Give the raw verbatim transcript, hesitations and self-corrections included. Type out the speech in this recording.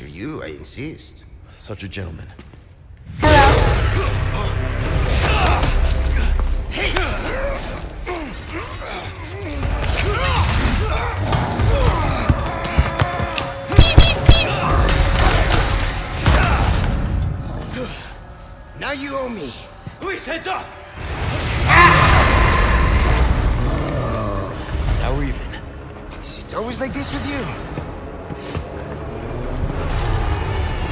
to you, I insist. Such a gentleman. Now you owe me. Luis, heads up! Now we're even. Is it always like this with you?